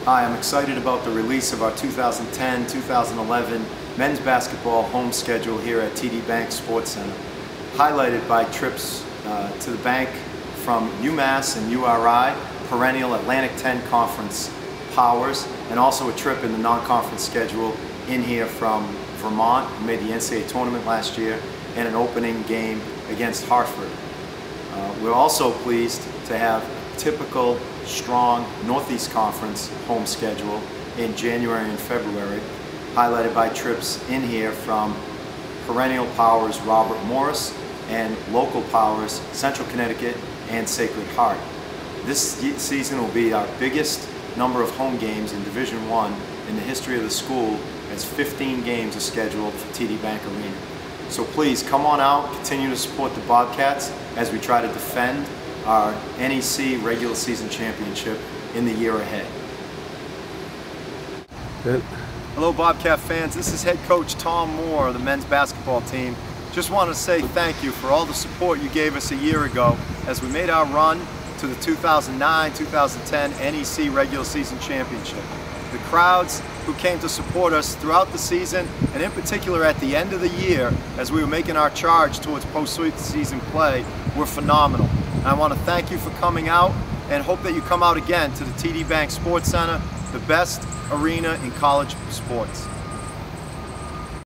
Hi, I'm excited about the release of our 2010-2011 men's basketball home schedule here at TD Bank Sports Center, highlighted by trips to the bank from UMass and URI, perennial Atlantic 10 Conference powers, and also a trip in the non-conference schedule in here from Vermont, who made the NCAA tournament last year, and an opening game against Hartford. We're also pleased to have a typical strong Northeast Conference home schedule in January and February, highlighted by trips in here from perennial powers Robert Morris and local powers Central Connecticut and Sacred Heart. This season will be our biggest number of home games in Division I in the history of the school, as 15 games are scheduled for TD Bank Arena. So please come on out, continue to support the Bobcats as we try to defend our NEC regular season championship in the year ahead. Good. Hello Bobcat fans, this is head coach Tom Moore of the men's basketball team. Just want to say thank you for all the support you gave us a year ago as we made our run to the 2009-2010 NEC regular season championship. The crowds who came to support us throughout the season, and in particular at the end of the year as we were making our charge towards postseason play, were phenomenal. And I want to thank you for coming out and hope that you come out again to the TD Bank Sports Center, the best arena in college sports.